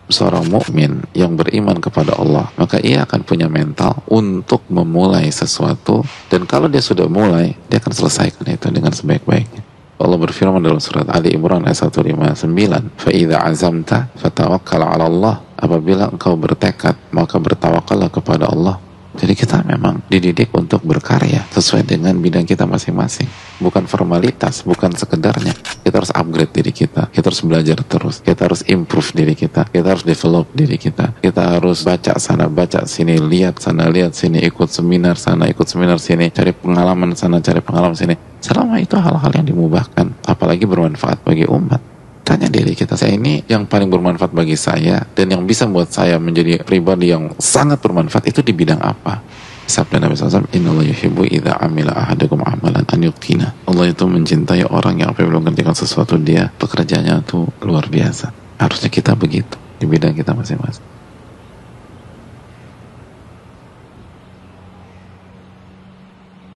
seorang mukmin yang beriman kepada Allah, maka ia akan punya mental untuk memulai sesuatu, dan kalau dia sudah mulai, dia akan selesaikan itu dengan sebaik-baiknya. Allah berfirman dalam surat Ali Imran ayat 159, "Fa'idza azamta fatawakkal 'ala Allah." Apabila engkau bertekad, maka bertawakallah kepada Allah. Jadi kita memang dididik untuk berkarya sesuai dengan bidang kita masing-masing. Bukan formalitas, bukan sekedarnya. Kita harus upgrade diri kita harus belajar terus, kita harus improve diri kita harus develop diri kita harus baca sana, baca sini, lihat sana, lihat sini, ikut seminar sana, ikut seminar sini, cari pengalaman sana, cari pengalaman sini. Selama itu hal-hal yang dimubahkan, apalagi bermanfaat bagi umat. Tanya diri kita, saya ini yang paling bermanfaat bagi saya dan yang bisa membuat saya menjadi pribadi yang sangat bermanfaat itu di bidang apa? Sabda Nabi SAW, "Innallaha yuhibbu idza amila ahadukum amalan an yuqina." Allah itu mencintai orang yang apabila mengerjakan sesuatu dia pekerjaannya itu luar biasa. Harusnya kita begitu di bidang kita masing-masing.